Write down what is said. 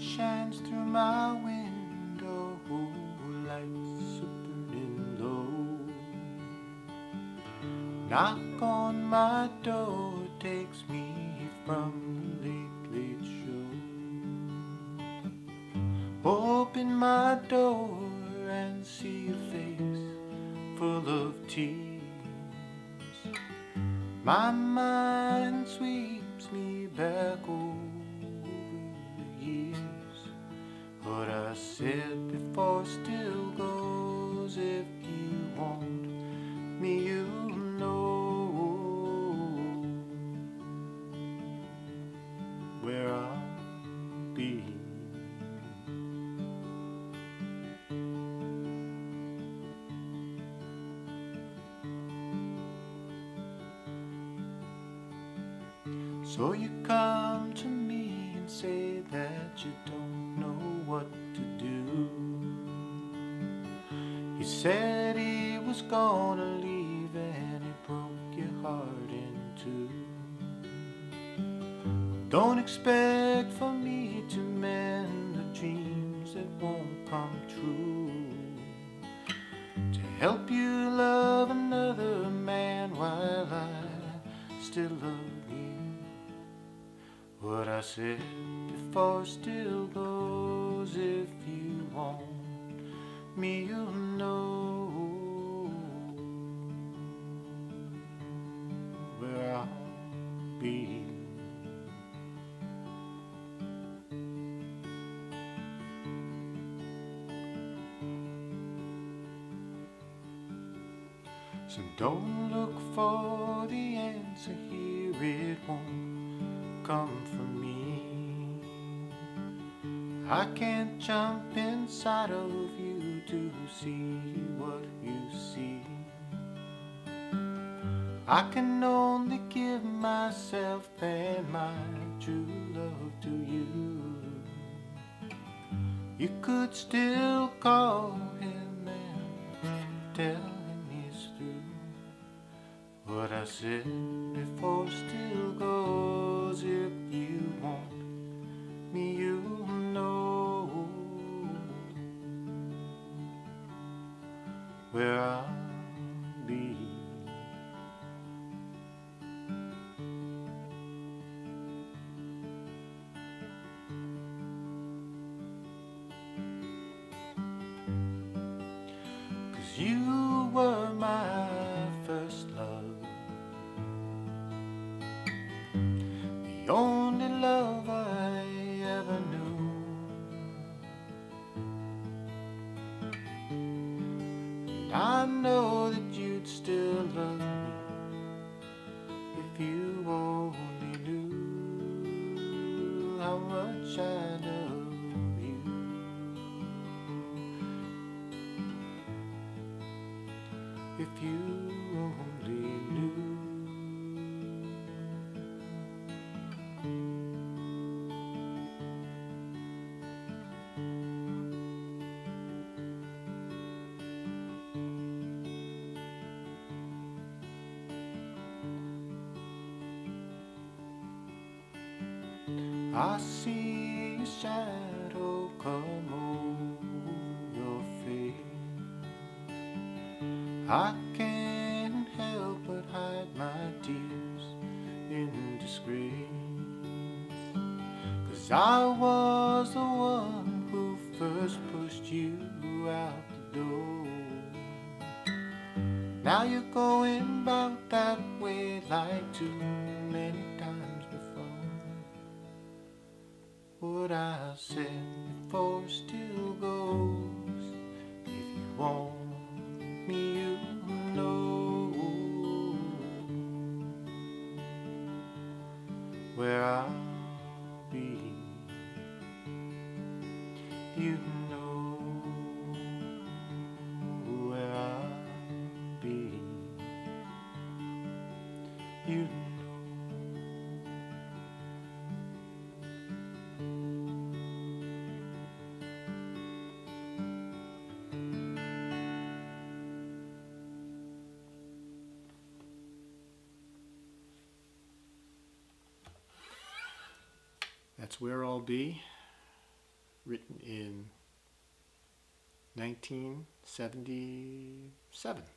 shines through my window, lights are burning low. Knock on my door takes me from the late, late show. Open my door and see a face full of tears. My mind sweeps me back over the years. What I said before still goes. If you want me, you'll know where I'll be. So you come to me and say that you don't know what to do. He said he was gonna leave and he broke your heart in two. Don't expect for me to mend the dreams that won't come true, to help you love another man while I still love you. What I said before still goes. If you want me, you'll know where I'll be. So don't look for the answer here, it won't come from me. I can't jump inside of you to see what you see. I can only give myself and my true love to you. You could still call him and tell him he's through. What I said before still goes. If you want me, you'll know where I'll be. Cause you were my first love, the only love I ever knew. And I know that you'd still love me if you only knew how much I love you. If you only knew. I see a shadow come over your face. I can't help but hide my tears in disgrace. Cause I was the one who first pushed you out the door. Now you're going about that way like too many times before. What I said before still goes. If you want me, you know where I'll be. You know where I'll be. You know. That's where I'll be. written in 1977.